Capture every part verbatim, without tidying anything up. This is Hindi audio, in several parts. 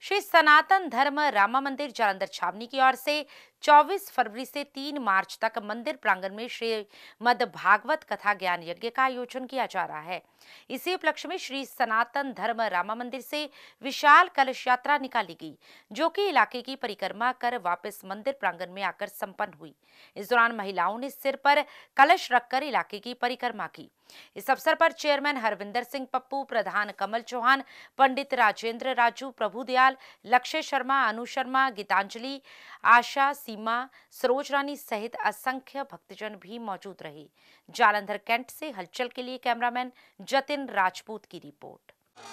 श्री सनातन धर्म रामा मंदिर जालंधर छावनी की ओर से चौबीस फरवरी से तीन मार्च तक मंदिर प्रांगण में श्रीमद् भागवत कथा ज्ञान यज्ञ का आयोजन किया जा रहा है। इसी उपलक्ष्य में श्री सनातन धर्म रामा मंदिर से विशाल कलश यात्रा निकाली गई, जो कि इलाके की परिक्रमा कर वापस मंदिर प्रांगण में आकर संपन्न हुई। इस दौरान महिलाओं ने सिर पर कलश रखकर इलाके की परिक्रमा की। इस अवसर पर चेयरमैन हरविंदर सिंह पप्पू, प्रधान कमल चौहान, पंडित राजेंद्र राजू, प्रभुदयाल, लक्ष्य शर्मा, अनु शर्मा, गीतांजलि, आशा, सीमा, सरोज रानी सहित असंख्य भक्तजन भी मौजूद रहे। जालंधर कैंट से हलचल के लिए कैमरामैन जतिन राजपूत की रिपोर्ट।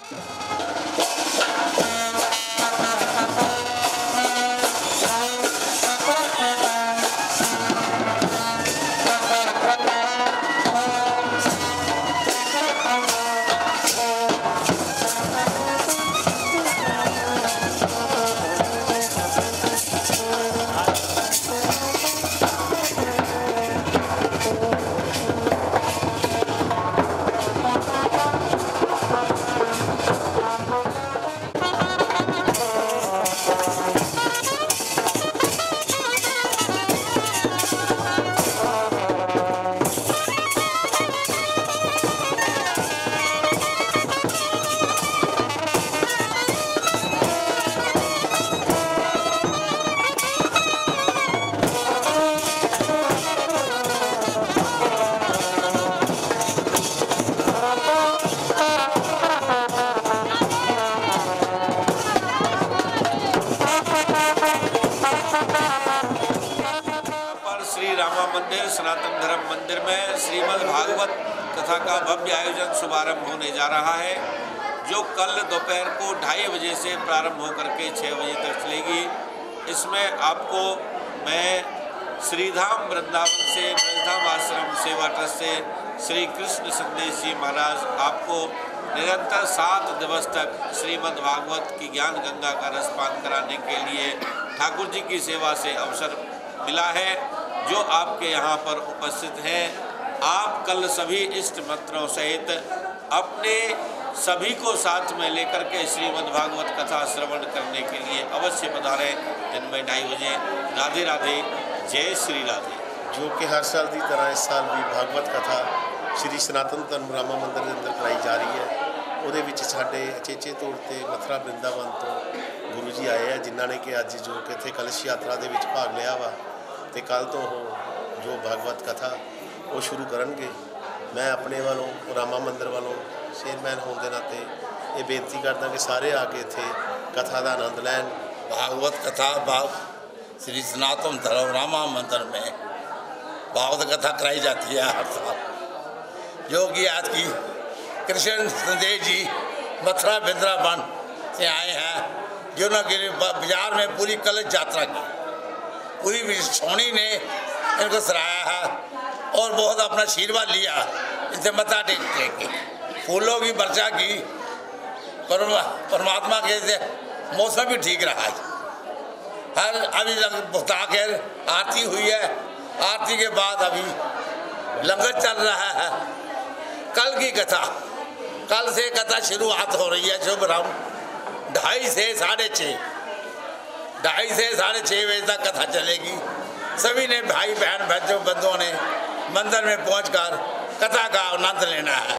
श्री रामा मंदिर सनातन धर्म मंदिर में श्रीमद् भागवत कथा का भव्य आयोजन शुभारंभ होने जा रहा है, जो कल दोपहर को ढाई बजे से प्रारंभ होकर के छः बजे तक चलेगी। इसमें आपको मैं श्रीधाम वृंदावन से ब्रजधाम आश्रम सेवा ट्रस्ट से श्री कृष्ण संदेश जी महाराज आपको निरंतर सात दिवस तक श्रीमद् भागवत की ज्ञान गंगा का रसपान कराने के लिए ठाकुर जी की सेवा से अवसर मिला है, जो आपके यहाँ पर उपस्थित हैं। आप कल सभी इष्ट मित्रों सहित अपने सभी को साथ में लेकर के श्रीमद् भागवत कथा श्रवण करने के लिए अवश्य पधारें। दिन में ढाई बजे। राधे राधे, जय श्री राधे। जो कि हर साल की तरह इस साल भी भागवत कथा श्री सनातन धर्म रामा मंदिर के अंदर कराई जा रही है। ਉਹਦੇ ਵਿੱਚ ਸਾਡੇ ਅਚੇਚੇ ਤੌਰ ਤੇ ਮਥੁਰਾ ਬ੍ਰਿੰਦਾਵਨ ਤੋਂ ਗੁਰੂ ਜੀ ਆਏ ਆ, ਜਿਨ੍ਹਾਂ ਨੇ ਕਿ ਅੱਜ ਜੋ ਕਿ ਇੱਥੇ ਕਲਸ਼ ਯਾਤਰਾ ਦੇ ਵਿੱਚ ਭਾਗ ਲਿਆ ਵਾ ਤੇ ਕੱਲ ਤੋਂ ਉਹ ਜੋ ਭਾਗਵਤ ਕਥਾ ਉਹ ਸ਼ੁਰੂ ਕਰਨਗੇ। ਮੈਂ ਆਪਣੇ ਵੱਲੋਂ ਰਾਮਾ ਮੰਦਿਰ ਵੱਲੋਂ ਚੇਅਰਮੈਨ ਹੋਣ ਦੇ ਨਾਤੇ ਇਹ ਬੇਨਤੀ ਕਰਦਾ ਕਿ ਸਾਰੇ ਆ ਕੇ ਇੱਥੇ कथा का आनंद लैन। भागवत कथा भाव श्री सनातन धर्म रामा मंदिर में भागवत कथा कराई जाती है हर साल, जो कि आज की कृष्ण संदेश जी मथुरा वृंदावन से आए हैं, जिन्होंने बाजार में पूरी कलश यात्रा की, पूरी सोनी ने इनको सराहा है और बहुत अपना आशीर्वाद लिया, इनसे मत्था टेक टेक के फूलों की वर्षा की। परमात्मा के से मौसम भी ठीक रहा है। हर अभी बुस्ताखिर आरती हुई है, आरती के बाद अभी लंगर चल रहा है। कल की कथा, कल से कथा शुरुआत हो रही है। शुभ राउंड ढाई से साढ़े छः ढाई से साढ़े छः बजे तक कथा चलेगी। सभी ने भाई बहन बच्चों बंधुओं ने मंदिर में पहुंचकर कथा का आनंद लेना है।